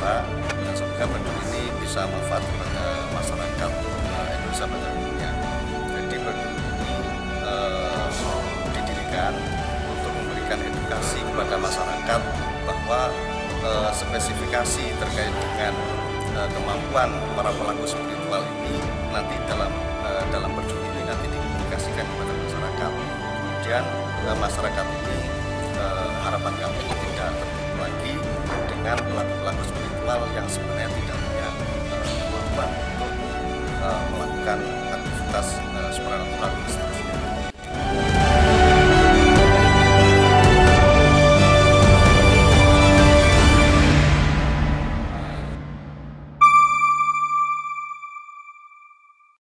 cara dan semoga Badut ini bisa manfaat kepada masyarakat Indonesia pada umumnya. Jadi Badut ini didirikan untuk memberikan edukasi kepada masyarakat bahwa spesifikasi terkait dengan kemampuan para pelaku spiritual ini nanti dalam Badut ini nanti dikomunikasikan kepada masyarakat. Kemudian masyarakat ini harapan kami tidak tertipu lagi dengan pelaku-pelaku spiritual yang sebenarnya tidak punya kemampuan untuk melakukan aktivitas